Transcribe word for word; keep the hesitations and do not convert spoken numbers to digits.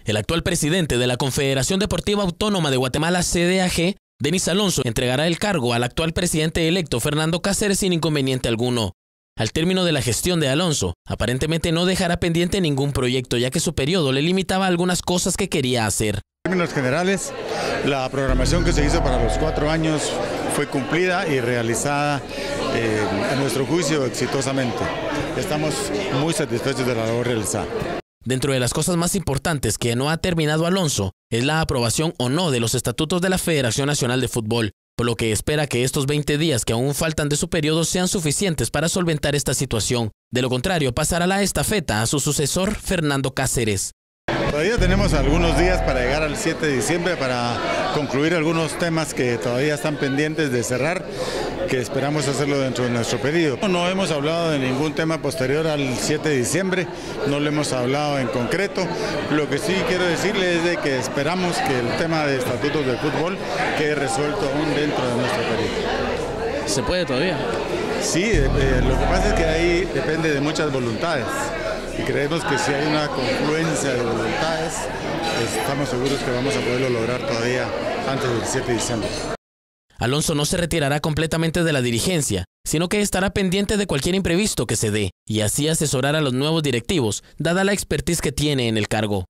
El actual presidente de la Confederación Deportiva Autónoma de Guatemala, C D A G, Denis Alonso, entregará el cargo al actual presidente electo, Fernando Cáceres, sin inconveniente alguno. Al término de la gestión de Alonso, aparentemente no dejará pendiente ningún proyecto, ya que su periodo le limitaba algunas cosas que quería hacer. En términos generales, la programación que se hizo para los cuatro años fue cumplida y realizada, eh, a nuestro juicio, exitosamente. Estamos muy satisfechos de la labor realizada. Dentro de las cosas más importantes que no ha terminado Alonso es la aprobación o no de los estatutos de la Federación Nacional de Fútbol, por lo que espera que estos veinte días que aún faltan de su periodo sean suficientes para solventar esta situación. De lo contrario, pasará la estafeta a su sucesor, Fernando Cáceres. Todavía tenemos algunos días para llegar al siete de diciembre para concluir algunos temas que todavía están pendientes de cerrar, que esperamos hacerlo dentro de nuestro periodo. No hemos hablado de ningún tema posterior al siete de diciembre, no lo hemos hablado en concreto. Lo que sí quiero decirles es de que esperamos que el tema de estatutos del fútbol quede resuelto aún dentro de nuestro periodo. ¿Se puede todavía? Sí, eh, lo que pasa es que ahí depende de muchas voluntades. Y creemos que si hay una confluencia de voluntades, estamos seguros que vamos a poderlo lograr todavía antes del siete de diciembre. Alonso no se retirará completamente de la dirigencia, sino que estará pendiente de cualquier imprevisto que se dé, y así asesorar a los nuevos directivos, dada la expertise que tiene en el cargo.